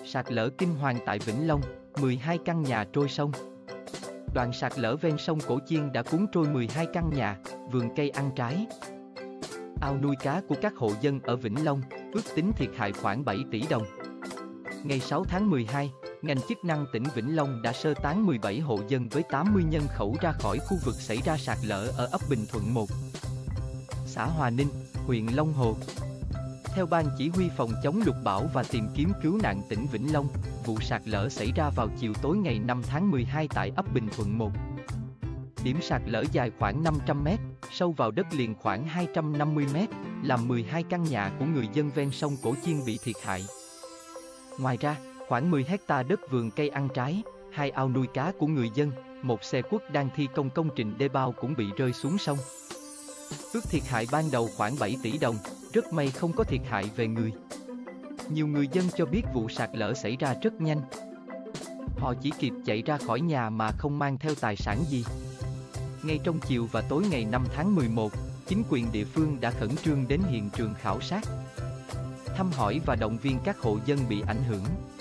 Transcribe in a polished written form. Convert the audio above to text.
Sạt lở kinh hoàng tại Vĩnh Long, 12 căn nhà trôi sông. Đoạn sạt lở ven sông Cổ Chiên đã cuốn trôi 12 căn nhà, vườn cây ăn trái. Ao nuôi cá của các hộ dân ở Vĩnh Long, ước tính thiệt hại khoảng 7 tỷ đồng. Ngày 6 tháng 12, ngành chức năng tỉnh Vĩnh Long đã sơ tán 17 hộ dân với 80 nhân khẩu ra khỏi khu vực xảy ra sạt lở ở ấp Bình Thuận 1, xã Hòa Ninh, huyện Long Hồ. Theo Ban Chỉ huy phòng chống lụt bão và tìm kiếm cứu nạn tỉnh Vĩnh Long, vụ sạt lở xảy ra vào chiều tối ngày 5 tháng 12 tại ấp Bình Thuận 1. Điểm sạt lở dài khoảng 500 m, sâu vào đất liền khoảng 250 m, làm 12 căn nhà của người dân ven sông Cổ Chiên bị thiệt hại. Ngoài ra, khoảng 10 hecta đất vườn cây ăn trái, 2 ao nuôi cá của người dân, một xe cuốc đang thi công công trình đê bao cũng bị rơi xuống sông. Ước thiệt hại ban đầu khoảng 7 tỷ đồng, rất may không có thiệt hại về người. Nhiều người dân cho biết vụ sạt lở xảy ra rất nhanh. Họ chỉ kịp chạy ra khỏi nhà mà không mang theo tài sản gì. Ngay trong chiều và tối ngày 5 tháng 11, chính quyền địa phương đã khẩn trương đến hiện trường khảo sát, thăm hỏi và động viên các hộ dân bị ảnh hưởng.